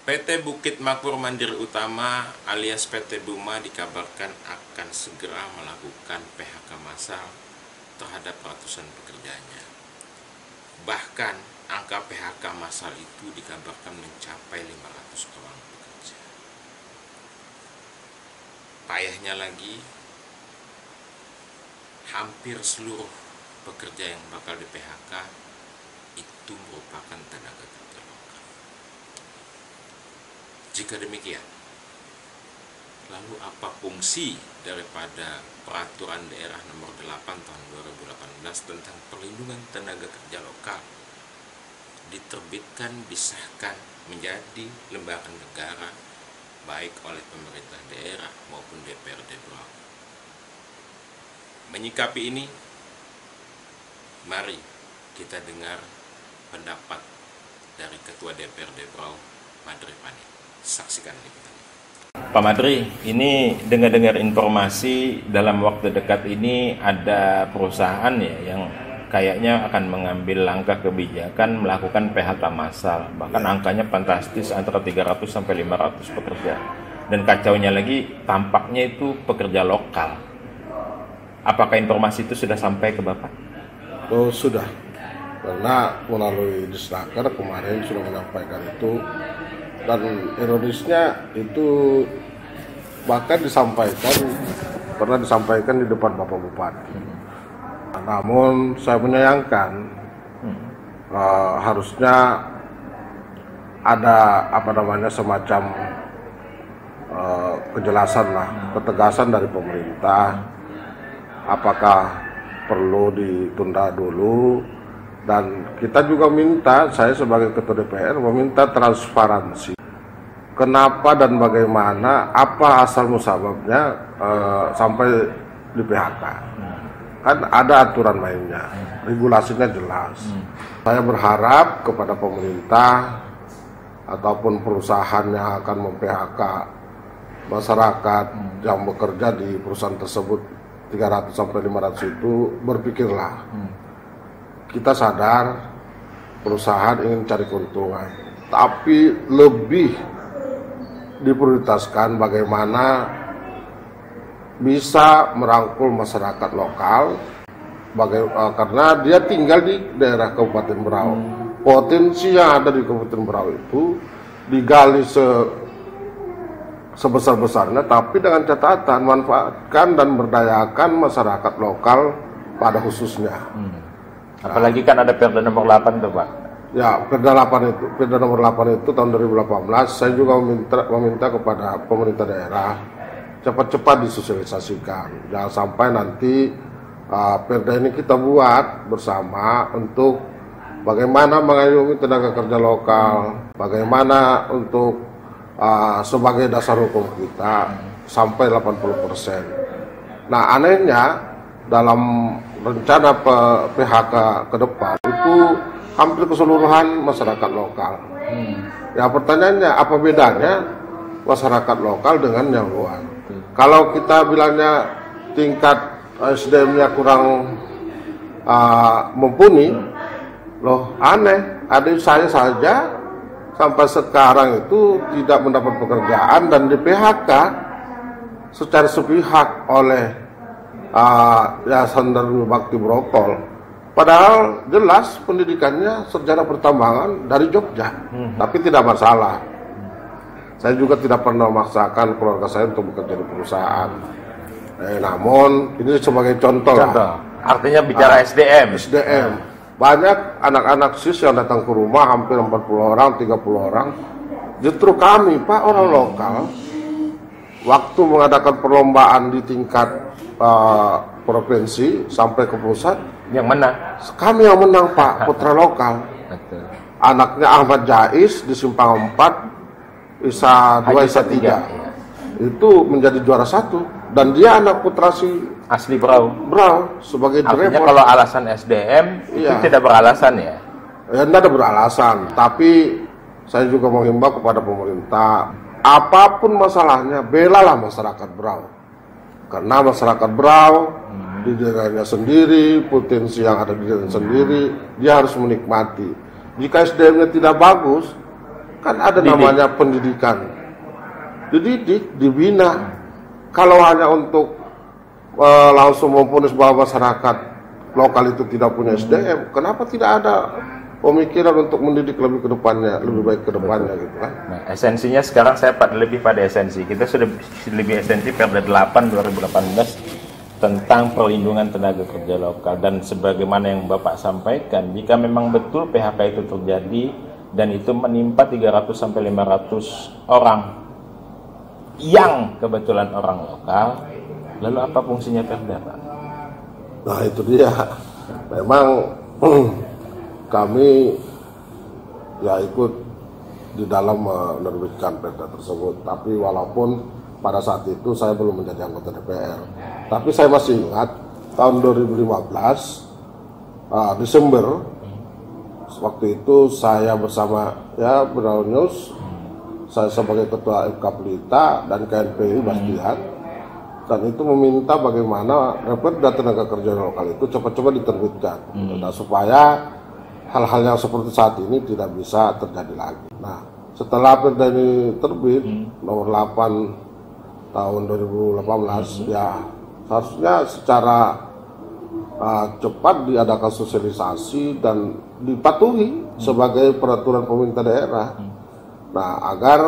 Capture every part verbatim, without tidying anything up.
P T Bukit Makmur Mandiri Utama alias P T Buma dikabarkan akan segera melakukan P H K massal terhadap ratusan pekerjanya. Bahkan angka P H K massal itu dikabarkan mencapai lima ratus orang pekerja. Payahnya lagi, hampir seluruh pekerja yang bakal di P H K itu merupakan tenaga kerja lokal. Jika demikian, lalu apa fungsi daripada Peraturan Daerah Nomor delapan Tahun dua ribu delapan belas tentang perlindungan tenaga kerja lokal diterbitkan, disahkan menjadi lembaga negara baik oleh pemerintah daerah maupun D P R D Berau? Menyikapi ini, mari kita dengar pendapat dari Ketua D P R D Berau, Madri Pani. Saksikan liputannya. Pak Madri, ini dengar-dengar informasi dalam waktu dekat ini ada perusahaan ya yang kayaknya akan mengambil langkah kebijakan melakukan P H K massal. Bahkan angkanya fantastis, antara tiga ratus sampai lima ratus pekerja. Dan kacaunya lagi, tampaknya itu pekerja lokal. Apakah informasi itu sudah sampai ke Bapak? Oh, sudah. Karena melalui Disnaker kemarin sudah menyampaikan itu. Dan ironisnya itu bahkan disampaikan, pernah disampaikan di depan Bapak Bupati. Namun saya menyayangkan hmm. uh, harusnya ada apa namanya semacam uh, kejelasan lah, ketegasan dari pemerintah. Apakah perlu ditunda dulu? Dan kita juga minta, saya sebagai Ketua D P R meminta transparansi. Kenapa dan bagaimana, apa asal musababnya uh, sampai di P H K? Kan ada aturan mainnya, regulasinya jelas. Hmm. Saya berharap kepada pemerintah ataupun perusahaan yang akan mem-P H K masyarakat hmm. yang bekerja di perusahaan tersebut tiga ratus sampai lima ratus itu berpikirlah. Hmm. Kita sadar perusahaan ingin cari keuntungan, tapi lebih diprioritaskan bagaimana bisa merangkul masyarakat lokal, baga- uh, karena dia tinggal di daerah Kabupaten Berau. Hmm. Potensi yang ada di Kabupaten Berau itu digali se- sebesar-besarnya, tapi dengan catatan manfaatkan dan berdayakan masyarakat lokal pada khususnya. Hmm. Apalagi kan ada Perda nomor delapan tuh Pak. Ya, Perda delapan itu, Perda nomor delapan itu tahun dua ribu delapan belas, saya juga meminta, meminta kepada pemerintah daerah cepat-cepat disosialisasikan. Jangan sampai nanti uh, Perda ini kita buat bersama untuk bagaimana mengayomi tenaga kerja lokal, bagaimana untuk uh, sebagai dasar hukum kita sampai delapan puluh persen. Nah, anehnya dalam rencana P H K ke depan itu hampir keseluruhan masyarakat lokal. Hmm. Ya, pertanyaannya apa bedanya masyarakat lokal dengan yang luar? Hmm. Kalau kita bilangnya tingkat S D M-nya kurang uh, mumpuni, loh aneh. Adik saya saja sampai sekarang itu tidak mendapat pekerjaan dan di P H K secara sepihak oleh Uh, Yayasan Darul Bakti Brokol. Padahal jelas pendidikannya sarjana pertambangan dari Jogja, hmm. tapi tidak masalah. Saya juga tidak pernah memaksakan keluarga saya untuk bekerja di perusahaan. Eh, namun ini sebagai contoh, contoh. lah. Artinya bicara uh, S D M. S D M. Banyak anak-anak sis yang datang ke rumah, hampir empat puluh orang, tiga puluh orang. Justru kami, Pak, orang lokal, waktu mengadakan perlombaan di tingkat Uh, provinsi sampai ke pusat, yang menang kami yang menang Pak, putra lokal. Betul. Anaknya Ahmad Jais di Simpang empat, Isa dua, Isa tiga, itu menjadi juara satu, dan dia anak putra si asli Berau. Berau sebagai driver. Artinya kalau alasan S D M iya. itu tidak beralasan ya? Ya, tidak ada beralasan, tapi saya juga menghimbau kepada pemerintah, apapun masalahnya, belalah masyarakat Berau. Karena masyarakat Berau hmm. di daerahnya sendiri, potensi yang ada di daerahnya sendiri, dia harus menikmati. Jika S D M-nya tidak bagus, Kan ada Didik. namanya pendidikan. Dididik, dibina. Kalau hanya untuk uh, langsung memvonis bahwa masyarakat lokal itu tidak punya S D M, kenapa tidak ada pemikiran untuk mendidik lebih ke depannya, lebih baik ke depannya gitu kan? Nah, esensinya sekarang saya pad- lebih pada esensi. Kita sudah lebih esensi Perda delapan dua ribu delapan belas tentang perlindungan tenaga kerja lokal, dan sebagaimana yang Bapak sampaikan, jika memang betul P H K itu terjadi dan itu menimpa tiga ratus sampai lima ratus orang yang kebetulan orang lokal, lalu apa fungsinya Perda, Pak? Nah itu dia, memang kami ya ikut di dalam menerbitkan Perda tersebut, tapi walaupun pada saat itu saya belum menjadi anggota D P R, tapi saya masih ingat tahun dua ribu lima belas uh, Desember, waktu itu saya bersama ya Beral News, saya sebagai ketua F K Pelita dan K N P I Bastian, dan itu meminta bagaimana Perda tenaga kerja lokal itu cepat-cepat diterbitkan, hmm. nah, supaya hal-hal yang seperti saat ini tidak bisa terjadi lagi. Nah, setelah Perda ini terbit hmm. nomor delapan tahun dua ribu delapan belas, hmm. ya seharusnya secara uh, cepat diadakan sosialisasi dan dipatuhi hmm. sebagai peraturan pemerintah daerah. Hmm. Nah, agar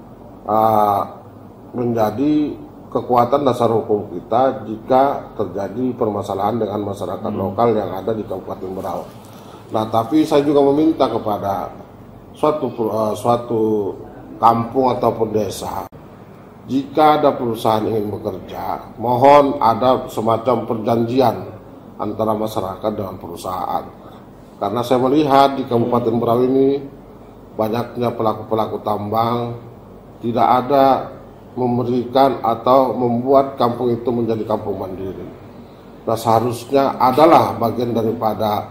uh, menjadi kekuatan dasar hukum kita jika terjadi permasalahan dengan masyarakat hmm. lokal yang ada di Kabupaten Berau. Nah, tapi saya juga meminta kepada suatu uh, suatu kampung ataupun desa, jika ada perusahaan ingin bekerja, mohon ada semacam perjanjian antara masyarakat dengan perusahaan. Karena saya melihat di Kabupaten Berau ini banyaknya pelaku-pelaku tambang tidak ada memberikan atau membuat kampung itu menjadi kampung mandiri. Nah, seharusnya adalah bagian daripada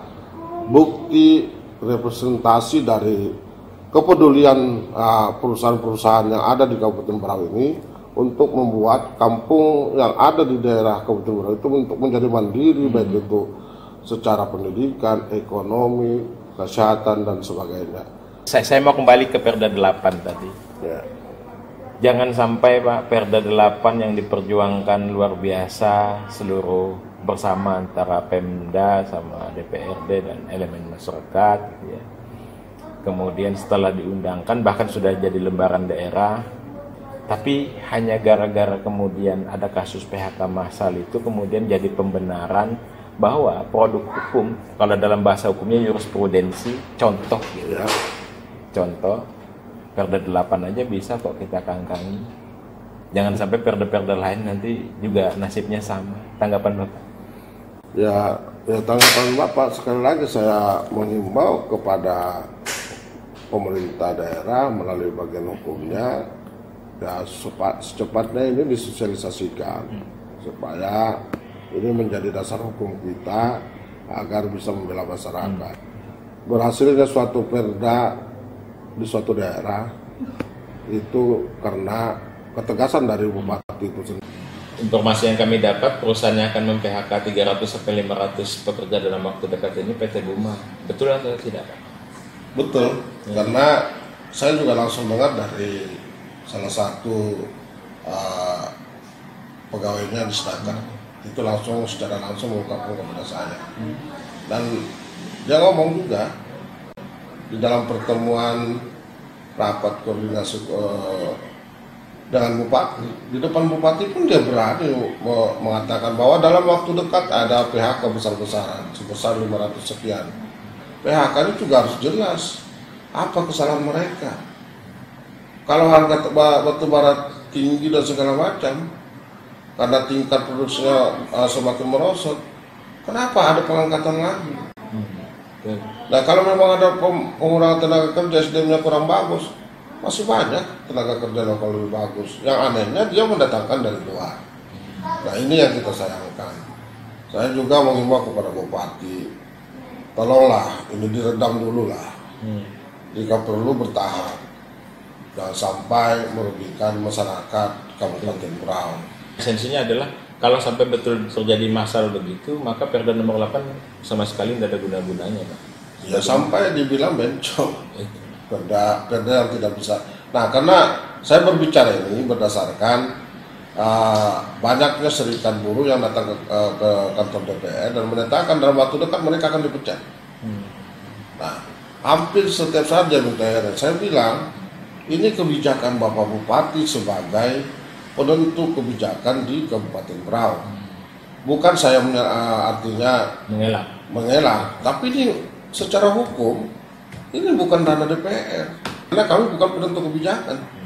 bukti representasi dari kepedulian uh, perusahaan-perusahaan yang ada di Kabupaten Berau ini untuk membuat kampung yang ada di daerah Kabupaten Berau itu untuk menjadi mandiri, hmm. baik itu secara pendidikan, ekonomi, kesehatan, dan sebagainya. Saya, saya mau kembali ke Perda delapan tadi. Ya. Jangan sampai Pak, Perda delapan yang diperjuangkan luar biasa seluruh bersama antara Pemda sama D P R D dan elemen masyarakat gitu ya. Kemudian setelah diundangkan bahkan sudah jadi lembaran daerah, tapi hanya gara-gara kemudian ada kasus P H K massal itu kemudian jadi pembenaran bahwa produk hukum, kalau dalam bahasa hukumnya jurisprudensi, contoh gitu ya. Contoh, Perda delapan aja bisa kok kita kangkangi. Jangan sampai perda-perda lain nanti juga nasibnya sama. Tanggapan Bapak? Ya, ya tanggapan Bapak, sekali lagi saya menghimbau kepada pemerintah daerah melalui bagian hukumnya, ya secepatnya ini disosialisasikan hmm. supaya ini menjadi dasar hukum kita agar bisa membela masyarakat. Hmm. Berhasilnya suatu perda di suatu daerah itu karena ketegasan dari bupati itu sendiri. Informasi yang kami dapat, perusahaannya akan mem-P H K tiga ratus sampai lima ratus pekerja dalam waktu dekat ini P T Buma. Betul atau tidak, Pak? Betul, ya. Karena saya juga langsung dengar dari salah satu uh, pegawainya di Senaker, hmm. itu langsung secara langsung mengungkapkan kepada saya. Hmm. Dan dia ngomong juga di dalam pertemuan rapat koordinasi uh, dengan bupati, di depan bupati pun dia berani mengatakan bahwa dalam waktu dekat ada P H K besar-besaran sebesar lima ratus sekian. P H K ini juga harus jelas apa kesalahan mereka. Kalau harga batu bara tinggi dan segala macam karena tingkat produksinya uh, semakin merosot, kenapa ada pengangkatan lagi? Nah, kalau memang ada pengurangan tenaga kerja, S D M-nya kurang bagus, masih banyak tenaga kerja lokal lebih bagus. Yang anehnya dia mendatangkan dari luar. Nah, ini yang kita sayangkan. Saya juga mengimbau kepada bupati, tolonglah ini diredam dulu lah. Hmm. Jika perlu bertahap, jangan sampai merugikan masyarakat Kabupaten Berau. Esensinya adalah kalau sampai betul terjadi masalah begitu, maka Perda nomor delapan sama sekali tidak ada guna-gunanya, Pak. Ya sampai dibilang bencong. perda perda yang tidak bisa. Nah, karena saya berbicara ini berdasarkan Uh, banyaknya serikat buruh yang datang ke, uh, ke kantor D P R dan menyatakan dalam waktu dekat mereka akan dipecat. Hmm. Nah, hampir setiap saat dia minta hearing. Saya bilang, ini kebijakan Bapak Bupati sebagai penentu kebijakan di Kabupaten Berau. Bukan saya uh, artinya mengelak, mengelak, tapi ini secara hukum ini bukan ranah D P R. Karena kami bukan penentu kebijakan.